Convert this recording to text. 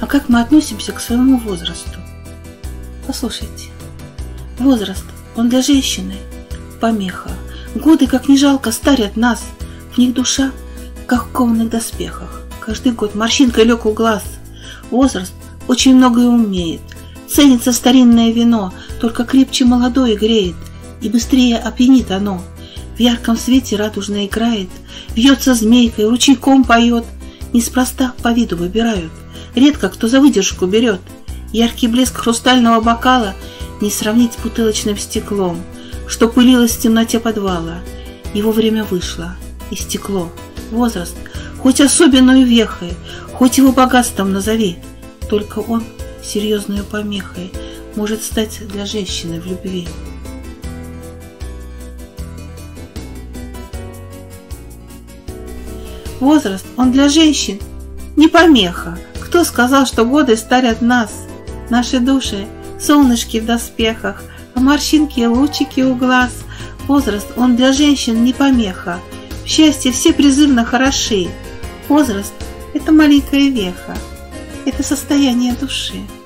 как мы относимся к своему возрасту? Послушайте, возраст, он для женщины помеха. Годы, как ни жалко, старят нас. В них душа, как в кованых доспехах. Каждый год морщинкой лег у глаз. Возраст очень многое умеет. Ценится старинное вино, только крепче молодое греет, и быстрее опьянит оно. В ярком свете радужно играет, вьется змейкой, ручейком поет. Неспроста по виду выбирают, редко кто за выдержку берет. Яркий блеск хрустального бокала не сравнить с бутылочным стеклом, что пылилось в темноте подвала. Его время вышло, и стекло. Возраст, хоть особенную вехой, хоть его богатством назови, только он серьезною помехой может стать для женщины в любви. Возраст, он для женщин не помеха. Кто сказал, что годы старят нас? Наши души, солнышки в доспехах, а морщинки и лучики у глаз. Возраст, он для женщин не помеха. В счастье все призывно хороши. Возраст – это маленькая веха, это состояние души.